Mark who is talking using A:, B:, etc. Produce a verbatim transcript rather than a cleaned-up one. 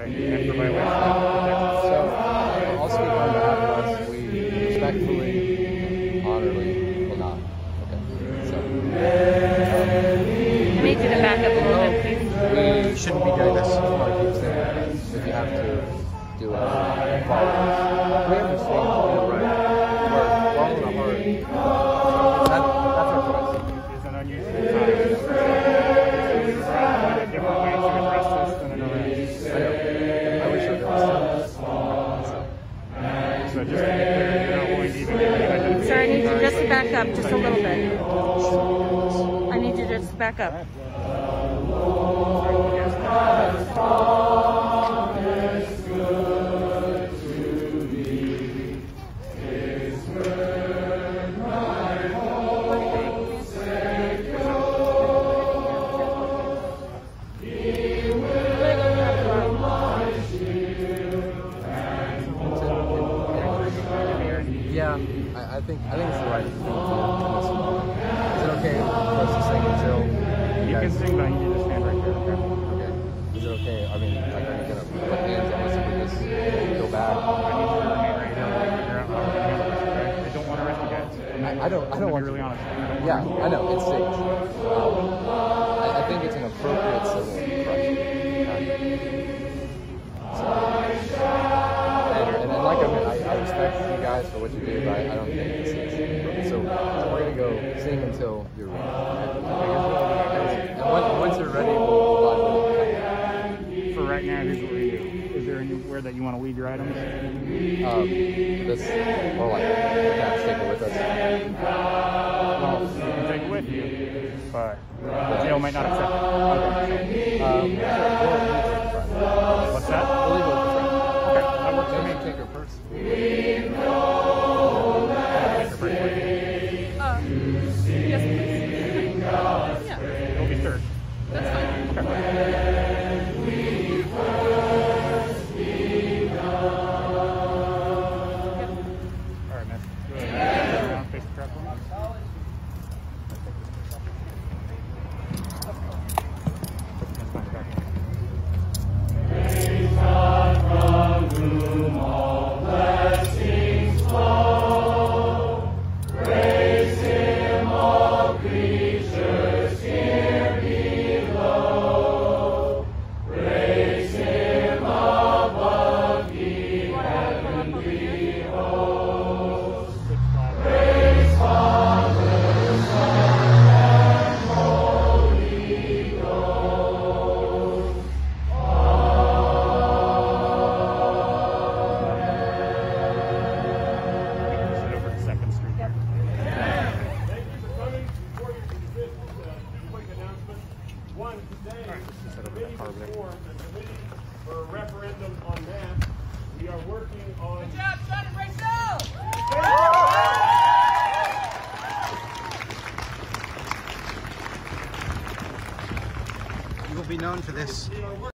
A: and for violation.
B: So, uh, I'll speak on behalf of us. We respectfully, honorably will not. Okay. So,
C: I need you to back up a little bit, please.
B: we shouldn't be doing this. I want to keep saying that. If you have to do it, follow us. We understand you're right. We're wrong in the heart. That, that's our choice.
A: It's an unusual time. There's a different way to address this than an arrest.
B: I know. I wish I was.
A: So just to be clear, you're not going to even give any identification.
C: Sir, I need you just to back up just a little bit. I need you to just back up.
B: Yeah, I, I think I think it's the right thing to do in this moment. Is it okay for us to sing until you
A: You
B: guys...
A: can sing, but I need you to stand right there.
B: Okay. Is it okay? I mean, like, are you gonna put hands on us if we just go back?
A: I need you to remain right here while we figure out how to handle this, okay? I don't want to risk you guys.
B: I, I don't. I don't
A: I'm
B: want
A: to be really
B: to.
A: honest.
B: Yeah, I know it's safe. Um, I, I think it's an appropriate civil infraction. So, and, and, and like I mean, I, I respect you guys for what you do, but I, I don't think it's safe. So, so we're gonna go sing until you're ready. And once, once you're ready, we'll live with it.
A: For right now, here's what we do. Is there anywhere that you want to leave your items?
B: Um, this, or like, we can't take it with us.
A: Well, you can take it with you, but the jail might not accept it.
B: Okay. Um, sure, we'll leave it with the friend.
A: What's that?
B: We'll leave it with the friend.
A: Okay, that works for me.
B: Maybe take her purse.
A: Take your purse with you.
C: Uh, yes, please. Yeah,
A: It'll be searched.
C: that's fine.
A: Okay. All right, miss. Go ahead. Turn around, face the trap for me. That's fine, back in. Sit over to Second Street here.
D: Thank you for coming. Before you dismiss, just a quick announcement. One, today,
A: Just sit
D: the
A: over that
D: committee
A: car
D: was
A: there.
D: formed, the committee for a referendum on masks. We are working on... Good job, Sean and Rachel!
E: You will be known for this.